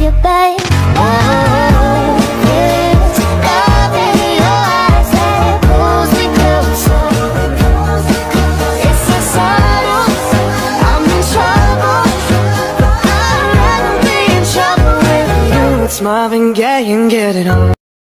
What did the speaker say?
you, babe. Oh, it's love in your eyes that pulls me closer. It's so subtle, I'm in trouble. I'd rather be in trouble with you. It's Marvin Gaye and Get It On.